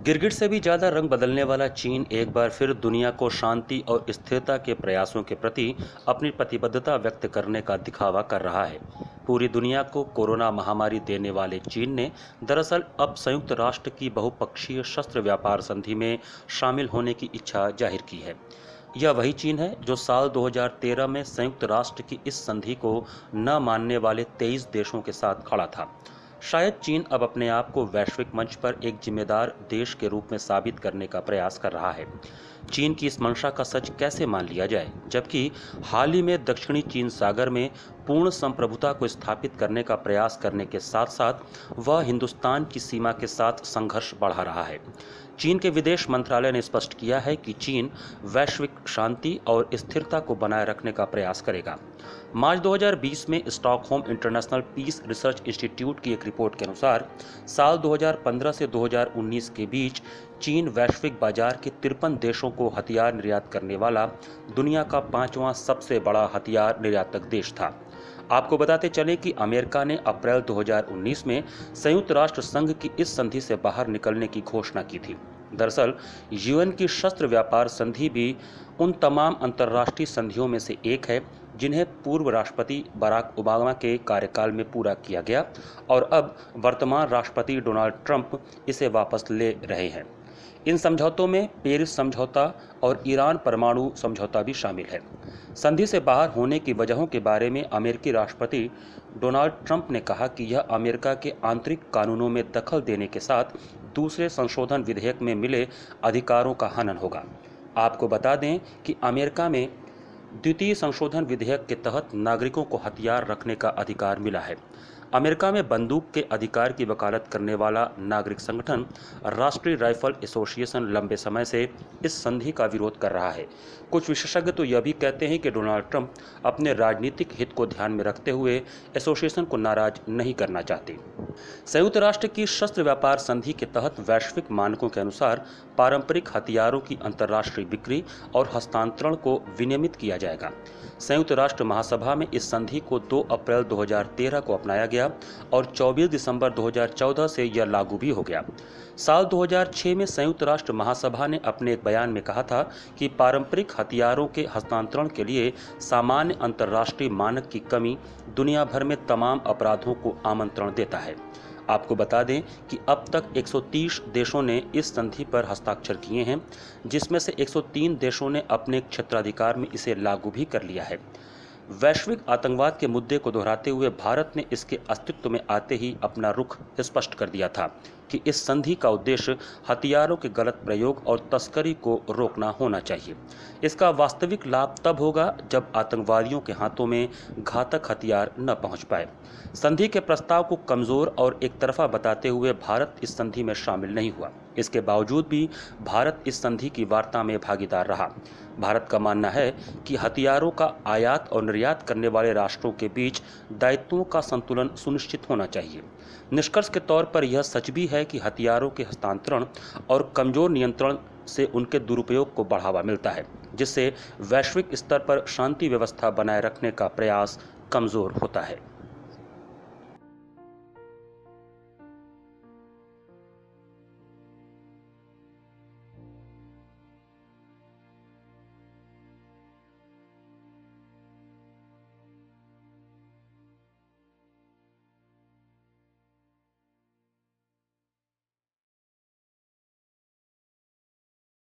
गिरगिट से भी ज्यादा रंग बदलने वाला चीन एक बार फिर दुनिया को शांति और स्थिरता के प्रयासों के प्रति अपनी प्रतिबद्धता व्यक्त करने का दिखावा कर रहा है। पूरी दुनिया को कोरोना महामारी देने वाले चीन ने दरअसल अब संयुक्त राष्ट्र की बहुपक्षीय शस्त्र व्यापार संधि में शामिल होने की इच्छा जाहिर की है। यह वही चीन है जो साल 2013 में संयुक्त राष्ट्र की इस संधि को न मानने वाले 23 देशों के साथ खड़ा था। शायद चीन अब अपने आप को वैश्विक मंच पर एक जिम्मेदार देश के रूप में साबित करने का प्रयास कर रहा है। चीन की इस मंशा का सच कैसे मान लिया जाए, जबकि हाल ही में दक्षिणी चीन सागर में पूर्ण संप्रभुता को स्थापित करने का प्रयास करने के साथ साथ वह हिंदुस्तान की सीमा के साथ संघर्ष बढ़ा रहा है। चीन के विदेश मंत्रालय ने स्पष्ट किया है कि चीन वैश्विक शांति और स्थिरता को बनाए रखने का प्रयास करेगा। मार्च 2020 में Stockholm International Peace Research Institute की एक रिपोर्ट के अनुसार साल 2015 से 2019 के बीच चीन वैश्विक बाजार के 53 देशों को हथियार निर्यात करने वाला दुनिया का 5वां सबसे बड़ा हथियार निर्यातक देश था। आपको बताते चले कि अमेरिका ने अप्रैल 2019 में संयुक्त राष्ट्र संघ की इस संधि से बाहर निकलने की घोषणा की थी। दरअसल यूएन की शस्त्र व्यापार संधि भी उन तमाम अंतर्राष्ट्रीय संधियों में से एक है जिन्हें पूर्व राष्ट्रपति बराक ओबामा के कार्यकाल में पूरा किया गया और अब वर्तमान राष्ट्रपति डोनाल्ड ट्रंप इसे वापस ले रहे हैं। इन समझौतों में पेरिस समझौता और ईरान परमाणु समझौता भी शामिल है। संधि से बाहर होने की वजहों के बारे में अमेरिकी राष्ट्रपति डोनाल्ड ट्रंप ने कहा कि यह अमेरिका के आंतरिक कानूनों में दखल देने के साथ दूसरे संशोधन विधेयक में मिले अधिकारों का हनन होगा। आपको बता दें कि अमेरिका में द्वितीय संशोधन विधेयक के तहत नागरिकों को हथियार रखने का अधिकार मिला है। अमेरिका में बंदूक के अधिकार की वकालत करने वाला नागरिक संगठन राष्ट्रीय राइफल एसोसिएशन लंबे समय से इस संधि का विरोध कर रहा है। कुछ विशेषज्ञ तो यह भी कहते हैं कि डोनाल्ड ट्रंप अपने राजनीतिक हित को ध्यान में रखते हुए एसोसिएशन को नाराज नहीं करना चाहते। संयुक्त राष्ट्र की शस्त्र व्यापार संधि के तहत वैश्विक मानकों के अनुसार पारंपरिक हथियारों की अंतर्राष्ट्रीय बिक्री और हस्तांतरण को विनियमित किया जाएगा। संयुक्त राष्ट्र महासभा में इस संधि को 2 अप्रैल 2013 को अपनाया गया और 24 दिसंबर 2014 से यह लागू भी हो गया। साल 2006 में संयुक्त राष्ट्र महासभा ने अपने एक बयान में कहा था कि पारंपरिक हथियारों के हस्तांतरण के लिए सामान्य अंतर्राष्ट्रीय मानक की कमी दुनिया भर में तमाम अपराधों को आमंत्रण देता है। आपको बता दें कि अब तक 130 देशों ने इस संधि पर हस्ताक्षर किए हैं, जिसमें से 103 देशों ने अपने क्षेत्राधिकार में इसे लागू भी कर लिया है। वैश्विक आतंकवाद के मुद्दे को दोहराते हुए भारत ने इसके अस्तित्व में आते ही अपना रुख स्पष्ट कर दिया था कि इस संधि का उद्देश्य हथियारों के गलत प्रयोग और तस्करी को रोकना होना चाहिए। इसका वास्तविक लाभ तब होगा जब आतंकवादियों के हाथों में घातक हथियार न पहुंच पाए। संधि के प्रस्ताव को कमजोर और एक तरफा बताते हुए भारत इस संधि में शामिल नहीं हुआ। इसके बावजूद भी भारत इस संधि की वार्ता में भागीदार रहा। भारत का मानना है कि हथियारों का आयात और निर्यात करने वाले राष्ट्रों के बीच दायित्वों का संतुलन सुनिश्चित होना चाहिए। निष्कर्ष के तौर पर यह सच भी है कि हथियारों के हस्तांतरण और कमजोर नियंत्रण से उनके दुरुपयोग को बढ़ावा मिलता है, जिससे वैश्विक स्तर पर शांति व्यवस्था बनाए रखने का प्रयास कमजोर होता है।